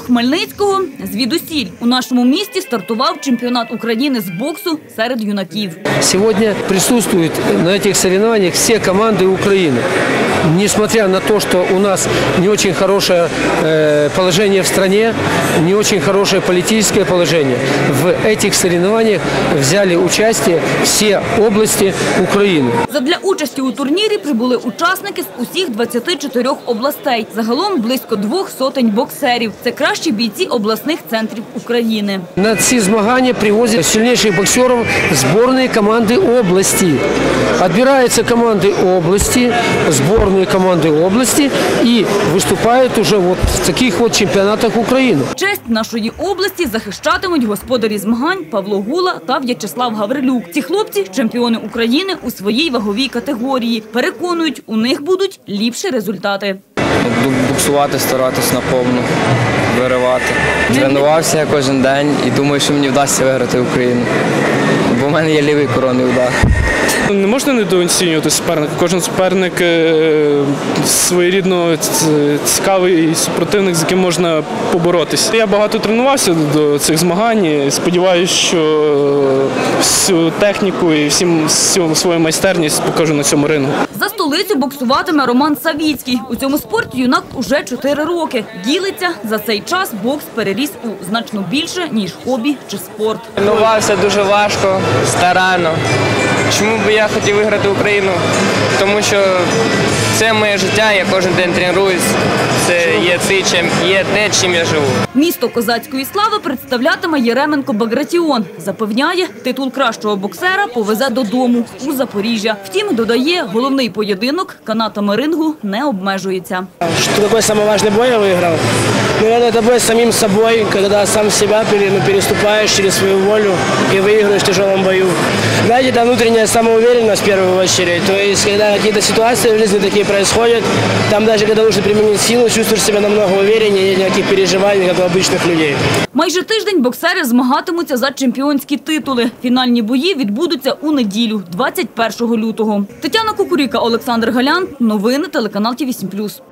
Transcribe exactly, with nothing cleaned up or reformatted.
Хмельницького звідусіль. У нашому місті стартував чемпіонат України з боксу серед юнаків. Сьогодні присутствують на цих соревнованиях всі команди України. Несмотря на то, что у нас не очень хорошее э, положение в стране, не очень хорошее политическое положение, в этих соревнованиях взяли участие все области України. Задля участі у турнірі прибули учасники з усіх двадцяти чотирьох областей. Загалом близько двох сотень боксерів. Це кращі бійці обласних центрів України. На ці змагання привозять сильніших боксерів збірної команди області. Відбираються команди області, збірної команди області і виступають уже вот в таких вот чемпіонатах України. Честь нашої області захищатимуть господарі змагань Павло Гула та В'ячеслав Гаврилюк. Ці хлопці – чемпіони України у своїй ваговій категорії. Переконують, у них будуть ліпші результати. Боксувати, старатись наповну, виривати. Тренувався я кожен день і думаю, що мені вдасться виграти Україну. Бо в мене є лівий коронний удар. Не можна недооцінювати суперника. Кожен суперник своєрідно цікавий супротивник, з яким можна поборотися. Я багато тренувався до цих змагань. Сподіваюся, що всю техніку і всім, всю свою майстерність покажу на цьому рингу. За столицю боксуватиме Роман Савіцький. У цьому спорті юнак уже чотири роки. Ділиться, за цей час бокс переріс у значно більше, ніж хобі чи спорт. Тренувався дуже важко, старанно. Чому б я хотів виграти Україну? Тому що це моє життя, я кожен день тренуюсь, це є те, чим, є те, чим я живу. Місто козацької слави представлятиме Єременко Багратіон. Запевняє, титул кращого боксера повезе додому, у Запоріжжя. Втім, додає, головний поєдинок канатами рингу не обмежується. Що такий найважливіший бой я виграв? Наверное, это бой с самим собой, когда сам себя переступаешь через свою волю и выигрываешь в тяжелом бою. Знаете, это внутренняя самоуверенность в первую очередь. То есть, когда какие-то ситуации в жизни такие происходят, там даже когда нужно применить силу, чувствуешь себя намного увереннее, нет никаких переживаний, как у обычных людей. Майже тиждень боксери змагатимуться за чемпіонські титули. Фінальні бої відбудуться у неділю, двадцять першого лютого. Тетяна Кукуріка, Олександр Галян. Новини телеканал Ті вісім плюс.